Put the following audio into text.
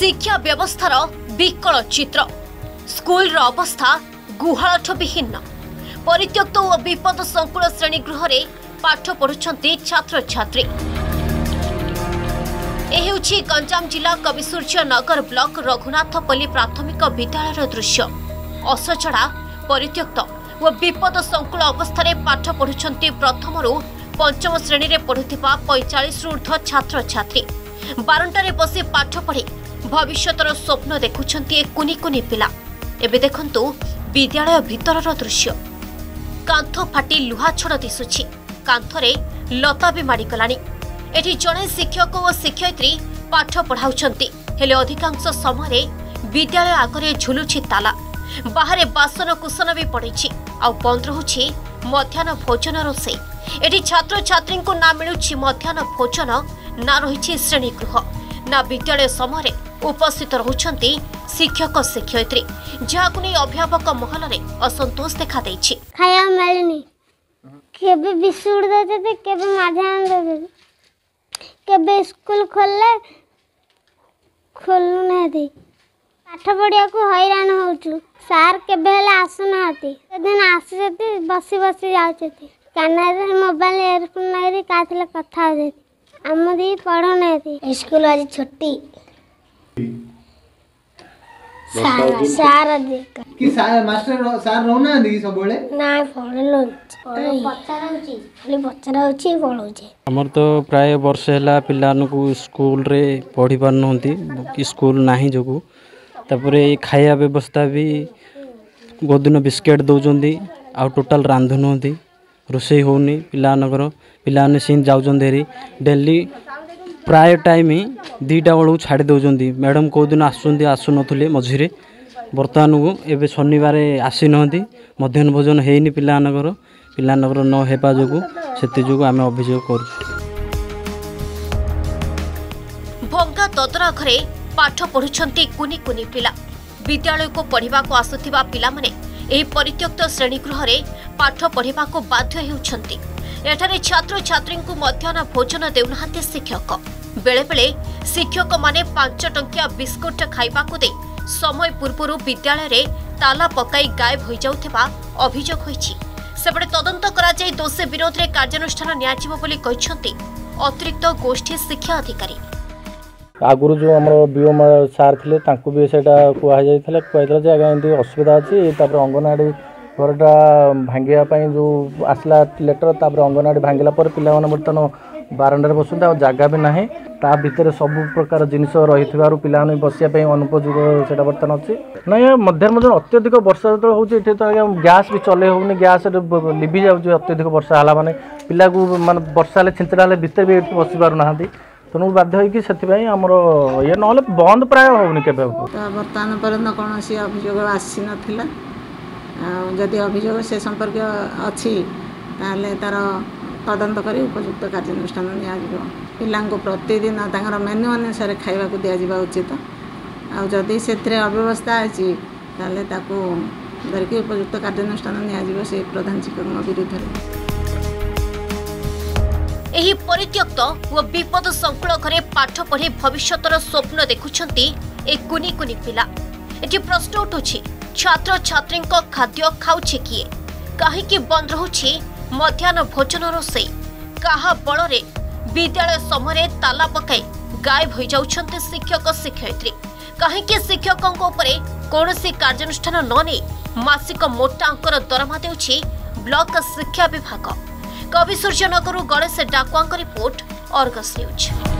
शिक्षा व्यवस्थार विकल चित्र स्कूल अवस्था गुहाठ विहीन परित्यक्त और विपद संकुल श्रेणीगृह रे पाठ पढ़ुछंती छात्र छात्री। गंजाम जिला कविसूर्य नगर ब्लॉक रघुनाथपल्ली प्राथमिक विद्यालय दृश्य असचड़ा परित्यक्त और विपद संकुल अवस्था पाठ पढ़ुछंती प्रथम रु पंचम श्रेणी रे पढ़ुथिबा 45 ऊर्ध्व छात्र छात्री। बारंटारे बसी पाठ पढ़ी भविष्यतर स्वप्न देखुछंती कुनी कुनी पिला। एबे देखंतु विद्यालय भितरर दृश्य कांथ फाटी लुहा छड़ दिसुछि। कांथरे लता भी माड़ी गलानी। एठी जणे शिक्षक और शिक्षयित्री पाठ पढ़ाउछंती हेले अधिकांश समय विद्यालय आगरे झुलुछि ताला। बाहरे बासन कुसन भी पड़िछि आ बंद रहुछि मध्याह्न भोजन रोषेई। एठी छात्र छात्री को ना मिलुछि मध्याह्न भोजन ना रही श्रेणीगृह ना विद्यालय समय उपस्थित रहुछंती शिक्षक शिक्षयित्री जहाकु नहीं अभिभावक महल में असंतोष देखा देछि। खाया मिलनी केबे बिस्कुट देते थे केबे मध्याह्न देते केबे स्कूल खोलु नहीं दे पाठ पढ़िया को हैरान होचु। सार केबे हला आसुना हती दिन आसुते बसी बसी जाउछथि कानारे मोबाइल एयरफोन नहीं काथले कथा हो आमदी पढ़ो नहीं स्कूल आज छुट्टी सार कि मास्टर सार रहना दी सबले ना पढ़लो पढ़ौचे हमर तो प्राय वर्ष हैला पिलान को स्कूल रे पढ़ी पार नहंती कि स्कूल नाही जोगु तापरे खाया व्यवस्था भी गोदिन बिस्केट दौजंदी आ टोटल रांधु नहंती रोषेई होनी पिलानकर पिलाने सीन जाउजंदेरी डेली प्राय टाइम दीटा बेलू छाड़ी दौरान मैडम कौ दिन आसु नथुले मझिरे बर्तमान को एवं शनिवार आसी नहंती मध्याह्न भोजन हेनी पिलानकर न हेबा जोगु सेति जोगु आमे अभियोग करू। भंगा ददरा घरे पाठ पढ़ुछंती कुनी कुनी पिला। विद्यालय को पढ़िबा को आसुथिबा पिला माने एही परित्यक्त श्रेणीगृह रे पाठ पढ़िबा को बाध्य हेउछंती। एठारे छात्र छात्री को मध्याह्न भोजन देउनाहांती शिक्षक। बेले बेले शिक्षक माने 5 टंकिया बिस्कुट खाइबा को दे समय पूर्व विद्यालय रे ताला पकाई गायब हो जाउथिबा अभियोग होईछि। सेबडे तदंत करा जाय दोषी विरोध रे कार्यानुष्ठान नियाजिबो बोली कहिसंती अतिरिक्त गोष्ठी शिक्षा अधिकारी। आगुरु जो हमर बीओम सार थिले तांको भी सेटा कुआ जायथिले कहला जे आगा एंती असुविधा अछि तापर अंगनवाड़ी घरटा भांगिया जो आसला लेटर तापर अंगनवाड़ी भांगिला पर पिला माने बर्तन बारंडार बसुंदा जगह भी नाही ता भितर सब प्रकार जिनिस रही पिला बसिया अनुपযোগ सेटा बर्तन अच्छी ना मध्याह्न भोजन अत्यधिक वर्षा जो होती तो गैस भी चले होनी गैस लिभि जाऊँगी अत्यधिक वर्षा है माने पिला को मान वर्षा हेल्ले छिंचड़ा भितर भी बसी पार ना तेणु बाध्य होमर ये ना बंद प्राय होनी के बर्तमान पर्यटन कौन अभियोग आसी ना जदि अभियोग से संपर्क अच्छी तार तदंत कर उपयुक्त कार्यानुष्ठान पिला प्रतिदिन मेन्यू अनुसार खावा को दिज्व उचित आदि से अव्यवस्था अच्छी धरिकी उपयुक्त कार्यानुष्ठान से प्रधान शिक्षक विरुद्ध। एही परित्यक्त और विपद संकुल घरे पाठ पढ़ी भविष्यतर स्वप्न देखुछंती ए कुनी कुनी पिला। एठी प्रश्न उठुछि छात्र छात्री खाद्य खाउछि किए काहेकि बंद रहुछि मध्याह्न भोजन रोषेई काहा बଳରେ विद्यालय समय ताला पकाई गायब हो जाउछंती शिक्षक शिक्षयित्री काहेकि शिक्षकों उपरे कौनसी कार्यानुष्ठान न नै मासिक मोटा अंकर दरमा देउछि ब्लॉक शिक्षा विभाग। Kabisurya Nagar Ganesh Dakua report Argus news.